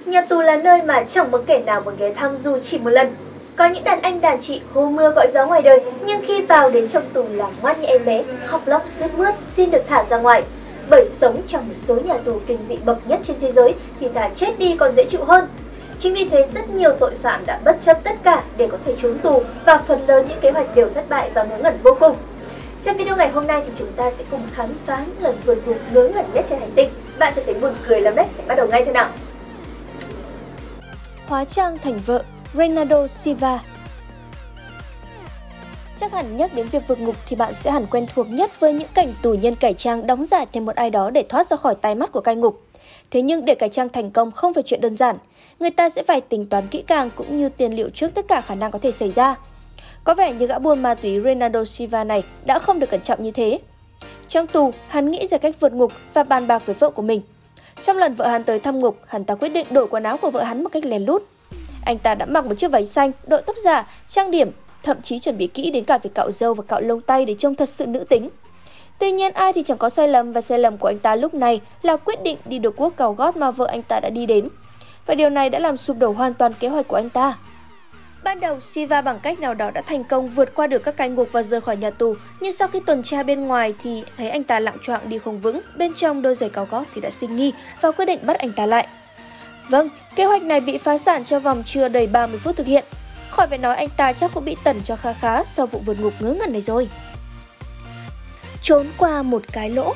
Nhà tù là nơi mà chẳng một kẻ nào muốn ghé thăm dù chỉ một lần. Có những đàn anh đàn chị hô mưa gọi gió ngoài đời, nhưng khi vào đến trong tù là ngoan như em bé, khóc lóc sướt mướt xin được thả ra ngoài. Bởi sống trong một số nhà tù kinh dị bậc nhất trên thế giới thì thà chết đi còn dễ chịu hơn. Chính vì thế rất nhiều tội phạm đã bất chấp tất cả để có thể trốn tù, và phần lớn những kế hoạch đều thất bại và ngớ ngẩn vô cùng. Trong video ngày hôm nay thì chúng ta sẽ cùng khám phá những lần vượt ngục ngớ ngẩn nhất trên hành tinh. Bạn sẽ thấy buồn cười lắm đấy. Hãy bắt đầu ngay thôi nào. Hóa trang thành vợ, Reynaldo Silva. Chắc hẳn nhắc đến việc vượt ngục thì bạn sẽ hẳn quen thuộc nhất với những cảnh tù nhân cải trang đóng giả thêm một ai đó để thoát ra khỏi tai mắt của cai ngục. Thế nhưng để cải trang thành công không phải chuyện đơn giản, người ta sẽ phải tính toán kỹ càng cũng như tiền liệu trước tất cả khả năng có thể xảy ra. Có vẻ như gã buôn ma túy Reynaldo Silva này đã không được cẩn trọng như thế. Trong tù, hắn nghĩ ra cách vượt ngục và bàn bạc với vợ của mình. Trong lần vợ hắn tới thăm ngục, hắn ta quyết định đổi quần áo của vợ hắn một cách lén lút. Anh ta đã mặc một chiếc váy xanh, đội tóc giả, trang điểm, thậm chí chuẩn bị kỹ đến cả việc cạo râu và cạo lông tay để trông thật sự nữ tính. Tuy nhiên ai thì chẳng có sai lầm, và sai lầm của anh ta lúc này là quyết định đi được cuốc cào gót mà vợ anh ta đã đi đến. Và điều này đã làm sụp đổ hoàn toàn kế hoạch của anh ta. Ban đầu, Silva bằng cách nào đó đã thành công vượt qua được các cai ngục và rời khỏi nhà tù, nhưng sau khi tuần tra bên ngoài thì thấy anh ta lạng choạng đi không vững, bên trong đôi giày cao gót thì đã sinh nghi và quyết định bắt anh ta lại. Vâng, kế hoạch này bị phá sản trong vòng chưa đầy 30 phút thực hiện. Khỏi phải nói anh ta chắc cũng bị tẩn cho khá khá sau vụ vượt ngục ngớ ngẩn này rồi. Trốn qua một cái lỗ.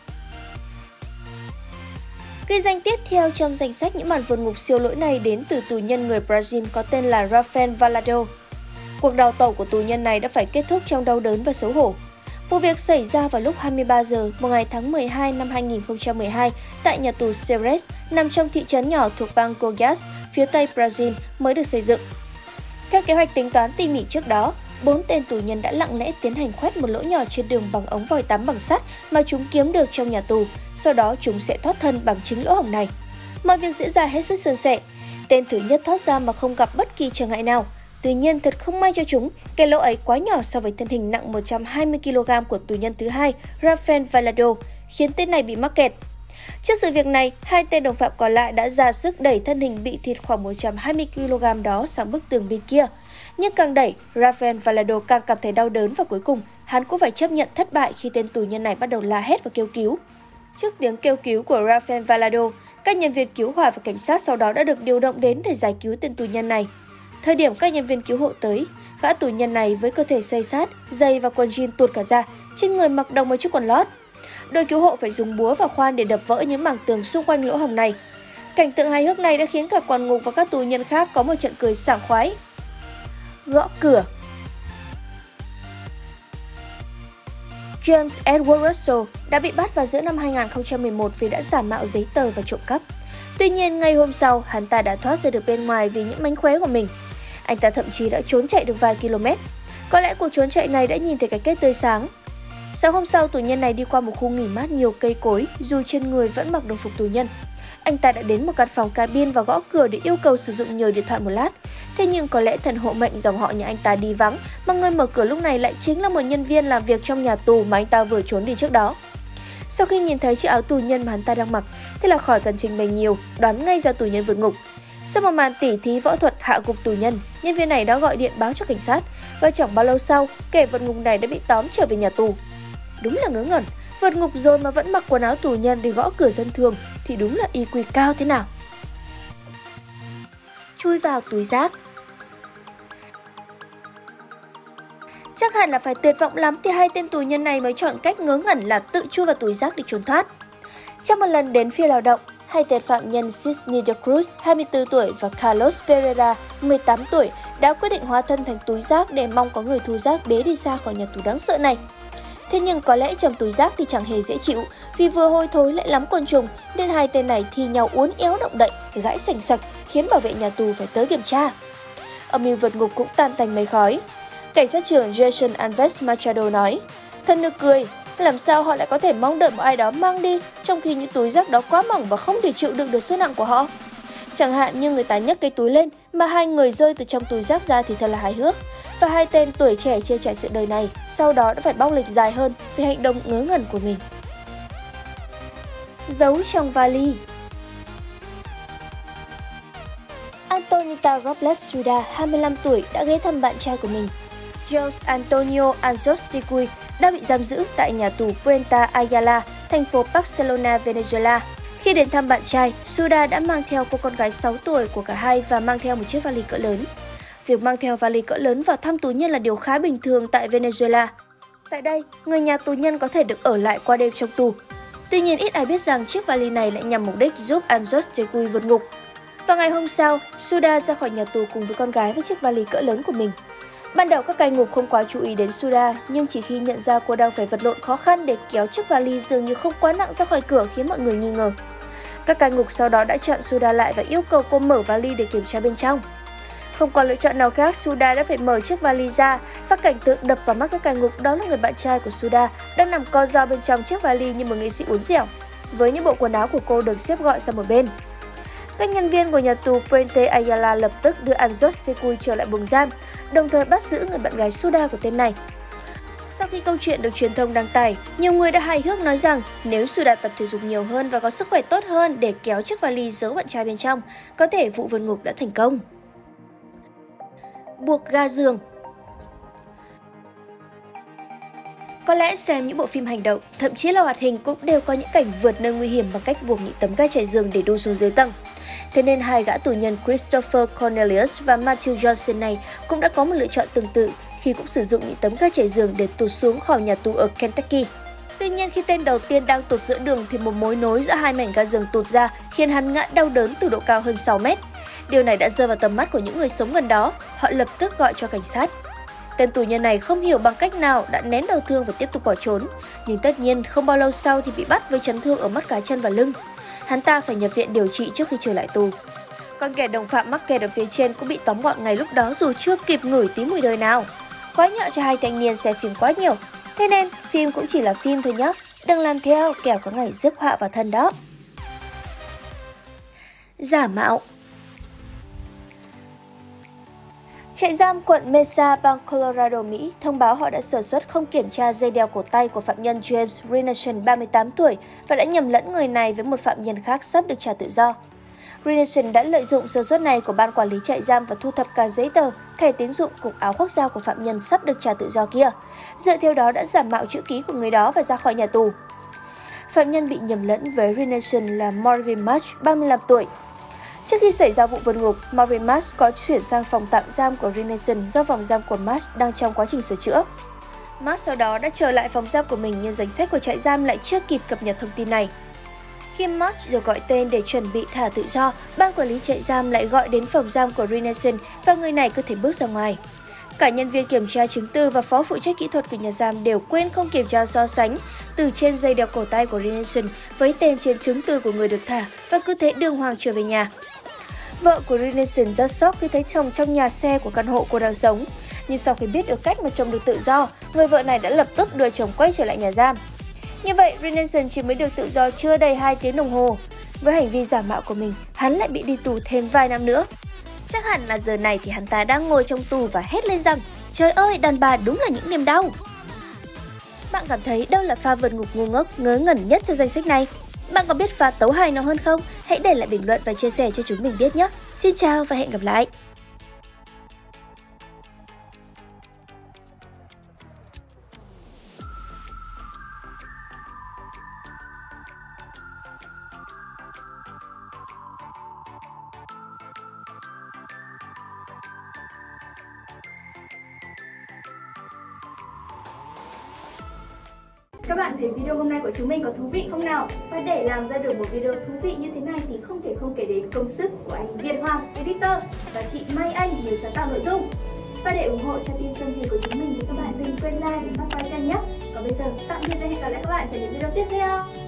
Ghi danh tiếp theo trong danh sách những màn vượt ngục siêu lỗi này đến từ tù nhân người Brazil có tên là Rafael Valadão. Cuộc đào tẩu của tù nhân này đã phải kết thúc trong đau đớn và xấu hổ. Vụ việc xảy ra vào lúc 23 giờ một ngày tháng 12 năm 2012 tại nhà tù Ceres, nằm trong thị trấn nhỏ thuộc bang Goiás, phía tây Brazil mới được xây dựng. Theo kế hoạch tính toán tỉ mỉ trước đó, 4 tên tù nhân đã lặng lẽ tiến hành khoét một lỗ nhỏ trên đường bằng ống vòi tắm bằng sắt mà chúng kiếm được trong nhà tù, sau đó chúng sẽ thoát thân bằng chính lỗ hổng này. Mọi việc diễn ra hết sức suôn sẻ. Tên thứ nhất thoát ra mà không gặp bất kỳ trở ngại nào. Tuy nhiên thật không may cho chúng, cái lỗ ấy quá nhỏ so với thân hình nặng 120 kg của tù nhân thứ hai, Rafael Valadão, khiến tên này bị mắc kẹt. Trước sự việc này, hai tên đồng phạm còn lại đã ra sức đẩy thân hình bị thịt khoảng 120 kg đó sang bức tường bên kia. Nhưng càng đẩy, Rafael Valadão càng cảm thấy đau đớn và cuối cùng, hắn cũng phải chấp nhận thất bại khi tên tù nhân này bắt đầu la hét và kêu cứu. Trước tiếng kêu cứu của Rafael Valadão, các nhân viên cứu hỏa và cảnh sát sau đó đã được điều động đến để giải cứu tên tù nhân này. Thời điểm các nhân viên cứu hộ tới, gã tù nhân này với cơ thể xây sát, giày và quần jean tuột cả ra, trên người mặc đồng một chiếc quần lót. Đội cứu hộ phải dùng búa và khoan để đập vỡ những mảng tường xung quanh lỗ hổng này. Cảnh tượng hài hước này đã khiến cả quản ngục và các tù nhân khác có một trận cười sảng khoái. Gõ cửa. James Edward Russell đã bị bắt vào giữa năm 2011 vì đã giả mạo giấy tờ và trộm cắp. Tuy nhiên, ngay hôm sau, hắn ta đã thoát ra được bên ngoài vì những mánh khóe của mình. Anh ta thậm chí đã trốn chạy được vài km. Có lẽ cuộc trốn chạy này đã nhìn thấy cái kết tươi sáng. Sáng hôm sau, tù nhân này đi qua một khu nghỉ mát nhiều cây cối, dù trên người vẫn mặc đồng phục tù nhân. Anh ta đã đến một căn phòng cabin và gõ cửa để yêu cầu sử dụng nhờ điện thoại một lát. Thế nhưng có lẽ thần hộ mệnh dòng họ nhà anh ta đi vắng, mà người mở cửa lúc này lại chính là một nhân viên làm việc trong nhà tù mà anh ta vừa trốn đi trước đó. Sau khi nhìn thấy chiếc áo tù nhân mà hắn ta đang mặc, thế là khỏi cần trình bày nhiều, đoán ngay ra tù nhân vượt ngục. Sau một màn tỉ thí võ thuật hạ gục tù nhân, nhân viên này đã gọi điện báo cho cảnh sát, và chẳng bao lâu sau, kẻ vượt ngục này đã bị tóm trở về nhà tù. Đúng là ngớ ngẩn, vượt ngục rồi mà vẫn mặc quần áo tù nhân đi gõ cửa dân thường thì đúng là IQ cao thế nào. Chui vào túi rác. Chắc hẳn là phải tuyệt vọng lắm thì hai tên tù nhân này mới chọn cách ngớ ngẩn là tự chui vào túi rác để trốn thoát. Trong một lần đến phiên lao động, hai tên phạm nhân Sidney de Cruz, 24 tuổi và Carlos Pereira, 18 tuổi đã quyết định hóa thân thành túi rác để mong có người thu rác bế đi xa khỏi nhà tù đáng sợ này. Thế nhưng có lẽ trong túi rác thì chẳng hề dễ chịu, vì vừa hôi thối lại lắm côn trùng nên hai tên này thi nhau uốn éo động đậy, gãi xoành xoạch khiến bảo vệ nhà tù phải tới kiểm tra. Âm mưu vượt ngục cũng tan tành mây khói. Cảnh sát trưởng Jason Alves Machado nói, thật nực cười, làm sao họ lại có thể mong đợi một ai đó mang đi trong khi những túi rác đó quá mỏng và không thể chịu đựng được sức nặng của họ. Chẳng hạn như người ta nhấc cái túi lên mà hai người rơi từ trong túi rác ra thì thật là hài hước. Và hai tên tuổi trẻ chưa trải sự đời này sau đó đã phải bóc lịch dài hơn vì hành động ngớ ngẩn của mình. Giấu trong vali. Anita Robles Suda, 25 tuổi, đã ghé thăm bạn trai của mình. Jose Antonio Anzosticuy đã bị giam giữ tại nhà tù Puente Ayala, thành phố Barcelona, Venezuela. Khi đến thăm bạn trai, Suda đã mang theo cô con gái 6 tuổi của cả hai và mang theo một chiếc vali cỡ lớn. Việc mang theo vali cỡ lớn vào thăm tù nhân là điều khá bình thường tại Venezuela. Tại đây, người nhà tù nhân có thể được ở lại qua đêm trong tù. Tuy nhiên, ít ai biết rằng chiếc vali này lại nhằm mục đích giúp Anzosticuy vượt ngục. Vào ngày hôm sau, Suda ra khỏi nhà tù cùng với con gái với chiếc vali cỡ lớn của mình. Ban đầu các cai ngục không quá chú ý đến Suda, nhưng chỉ khi nhận ra cô đang phải vật lộn khó khăn để kéo chiếc vali dường như không quá nặng ra khỏi cửa khiến mọi người nghi ngờ. Các cai ngục sau đó đã chặn Suda lại và yêu cầu cô mở vali để kiểm tra bên trong. Không còn lựa chọn nào khác, Suda đã phải mở chiếc vali ra và cảnh tượng đập vào mắt các cai ngục đó là người bạn trai của Suda đang nằm co ro bên trong chiếc vali như một nghệ sĩ uốn dẻo, với những bộ quần áo của cô được xếp gọn sang một bên. Các nhân viên của nhà tù Puente Ayala lập tức đưa Anzosticuy trở lại buồng giam, đồng thời bắt giữ người bạn gái Suda của tên này. Sau khi câu chuyện được truyền thông đăng tải, nhiều người đã hài hước nói rằng nếu Suda tập thể dục nhiều hơn và có sức khỏe tốt hơn để kéo chiếc vali giấu bạn trai bên trong, có thể vụ vượt ngục đã thành công. Buộc ga giường. Có lẽ xem những bộ phim hành động, thậm chí là hoạt hình cũng đều có những cảnh vượt nơi nguy hiểm bằng cách buộc những tấm ga trải giường để đu xuống dưới tầng. Thế nên hai gã tù nhân Christopher Cornelius và Matthew Johnson này cũng đã có một lựa chọn tương tự khi cũng sử dụng những tấm ga trải giường để tụt xuống khỏi nhà tù ở Kentucky. Tuy nhiên, khi tên đầu tiên đang tụt giữa đường thì một mối nối giữa hai mảnh ga giường tụt ra khiến hắn ngã đau đớn từ độ cao hơn 6 mét. Điều này đã rơi vào tầm mắt của những người sống gần đó, họ lập tức gọi cho cảnh sát. Tên tù nhân này không hiểu bằng cách nào đã nén đau thương và tiếp tục bỏ trốn, nhưng tất nhiên không bao lâu sau thì bị bắt với chấn thương ở mắt cá chân và lưng. Hắn ta phải nhập viện điều trị trước khi trở lại tù. Còn kẻ đồng phạm mắc kẹt ở phía trên cũng bị tóm gọn ngay lúc đó dù chưa kịp ngửi tí mùi đời nào. Quái nhạo cho hai thanh niên xem phim quá nhiều. Thế nên, phim cũng chỉ là phim thôi nhé. Đừng làm theo, kẻo có ngày rước họa vào thân đó. Giả mạo. Trại giam quận Mesa, bang Colorado, Mỹ thông báo họ đã sơ suất không kiểm tra dây đeo cổ tay của phạm nhân James Rinason, 38 tuổi và đã nhầm lẫn người này với một phạm nhân khác sắp được trả tự do. Rinason đã lợi dụng sơ suất này của ban quản lý trại giam và thu thập cả giấy tờ, thẻ tín dụng cùng áo khoác da của phạm nhân sắp được trả tự do kia. Dựa theo đó đã giả mạo chữ ký của người đó và ra khỏi nhà tù. Phạm nhân bị nhầm lẫn với Rinason là Marvin March, 35 tuổi. Trước khi xảy ra vụ vượt ngục, Marvin March có chuyển sang phòng tạm giam của Rinason do phòng giam của March đang trong quá trình sửa chữa. March sau đó đã trở lại phòng giam của mình nhưng danh sách của trại giam lại chưa kịp cập nhật thông tin này. Khi March được gọi tên để chuẩn bị thả tự do, ban quản lý trại giam lại gọi đến phòng giam của Rinason và người này có thể bước ra ngoài. Cả nhân viên kiểm tra chứng từ và phó phụ trách kỹ thuật của nhà giam đều quên không kiểm tra so sánh từ trên dây đeo cổ tay của Rinason với tên trên chứng từ của người được thả và cứ thế đường hoàng trở về nhà. Vợ của Rinason rất sốc khi thấy chồng trong nhà xe của căn hộ cô đang sống. Nhưng sau khi biết được cách mà chồng được tự do, người vợ này đã lập tức đưa chồng quay trở lại nhà giam. Như vậy, Rinason chỉ mới được tự do chưa đầy 2 tiếng đồng hồ. Với hành vi giả mạo của mình, hắn lại bị đi tù thêm vài năm nữa. Chắc hẳn là giờ này thì hắn ta đang ngồi trong tù và hét lên rằng trời ơi, đàn bà đúng là những niềm đau. Bạn cảm thấy đâu là pha vượt ngục ngu ngốc ngớ ngẩn nhất trong danh sách này? Bạn có biết pha tấu hài nào hơn không? Hãy để lại bình luận và chia sẻ cho chúng mình biết nhé. Xin chào và hẹn gặp lại! Các bạn thấy video hôm nay của chúng mình có thú vị không nào? Và để làm ra được một video thú vị như thế này thì không thể không kể đến công sức của anh Việt Hoàng, editor, và chị Mai Anh, người sáng tạo nội dung. Và để ủng hộ cho team Sơn Thì của chúng mình thì các bạn đừng quên like và subscribe kênh nhé. Còn bây giờ, tạm biệt và hẹn gặp lại các bạn trong những video tiếp theo.